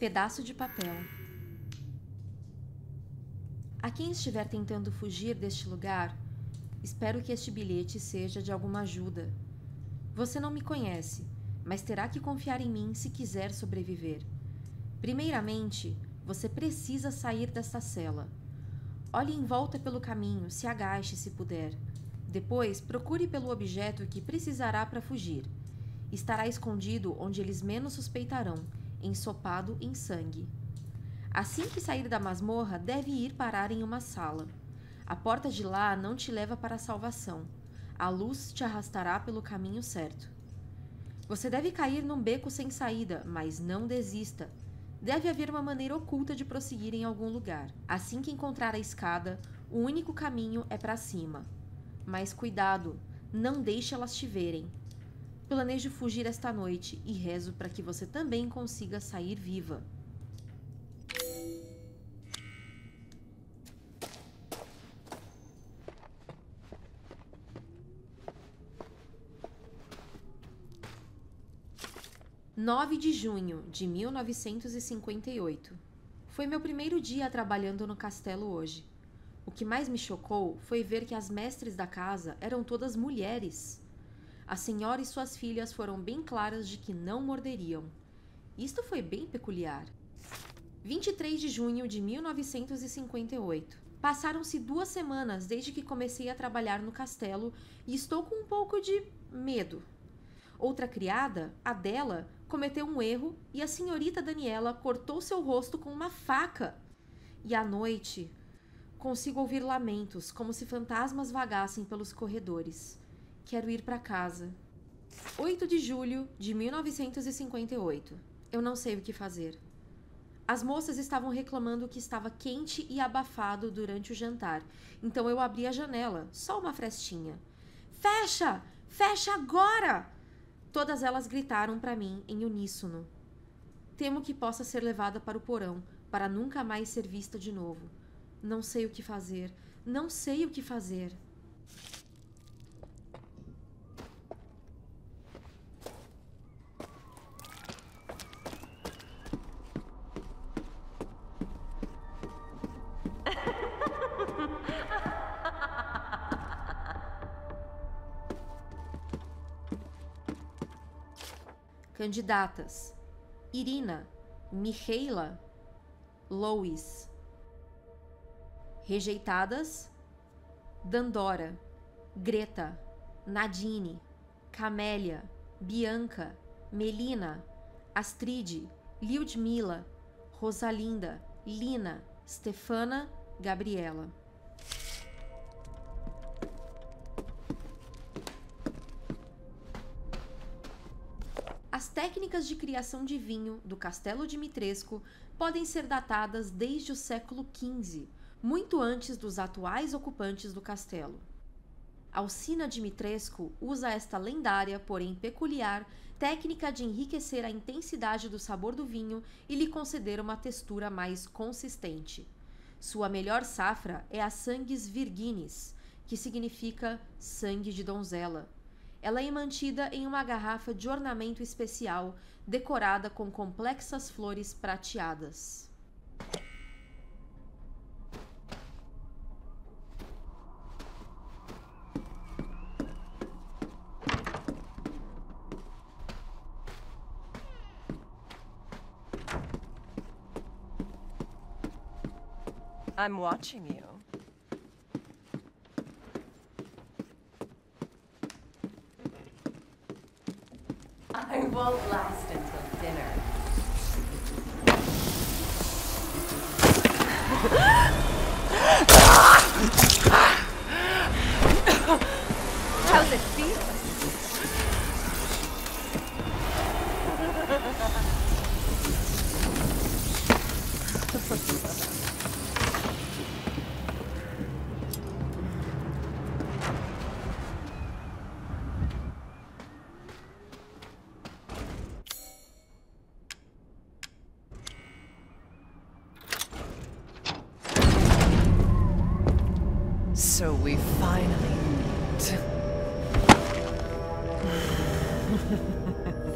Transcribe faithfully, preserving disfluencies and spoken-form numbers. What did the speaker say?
Pedaço de papel. A quem estiver tentando fugir deste lugar, espero que este bilhete seja de alguma ajuda. Você não me conhece, mas terá que confiar em mim se quiser sobreviver. Primeiramente, você precisa sair desta cela. Olhe em volta pelo caminho, se agache se puder. Depois, procure pelo objeto que precisará para fugir. Estará escondido onde eles menos suspeitarão, ensopado em sangue. Assim que sair da masmorra, deve ir parar em uma sala. A porta de lá não te leva para a salvação. A luz te arrastará pelo caminho certo. Você deve cair num beco sem saída, mas não desista. Deve haver uma maneira oculta de prosseguir em algum lugar. Assim que encontrar a escada, o único caminho é para cima. Mas cuidado, não deixe elas te verem. Planejo fugir esta noite e rezo para que você também consiga sair viva. nove de junho de mil novecentos e cinquenta e oito. Foi meu primeiro dia trabalhando no castelo hoje. O que mais me chocou foi ver que as mestres da casa eram todas mulheres. A senhora e suas filhas foram bem claras de que não morderiam. Isto foi bem peculiar. vinte e três de junho de mil novecentos e cinquenta e oito. Passaram-se duas semanas desde que comecei a trabalhar no castelo e estou com um pouco de medo. Outra criada, a dela, cometeu um erro e a senhorita Daniela cortou seu rosto com uma faca. E à noite, consigo ouvir lamentos, como se fantasmas vagassem pelos corredores. Quero ir para casa. oito de julho de mil novecentos e cinquenta e oito. Eu não sei o que fazer. As moças estavam reclamando que estava quente e abafado durante o jantar, então eu abri a janela, só uma frestinha. Fecha! Fecha agora! Todas elas gritaram para mim em uníssono. Temo que possa ser levada para o porão, para nunca mais ser vista de novo. Não sei o que fazer. Não sei o que fazer. Candidatas: Irina, Mihaela, Lois. Rejeitadas: Dandora, Greta, Nadine, Camélia, Bianca, Melina, Astrid, Lyudmila, Rosalinda, Lina, Stefana, Gabriela. As técnicas de criação de vinho do Castelo Dimitrescu podem ser datadas desde o século quinze, muito antes dos atuais ocupantes do castelo. Alcina Dimitrescu usa esta lendária, porém peculiar, técnica de enriquecer a intensidade do sabor do vinho e lhe conceder uma textura mais consistente. Sua melhor safra é a Sanguis Virginis, que significa sangue de donzela. Ela é mantida em uma garrafa de ornamento especial, decorada com complexas flores prateadas. I'm watching you. I won't last until dinner. How's it feel? So we finally meet.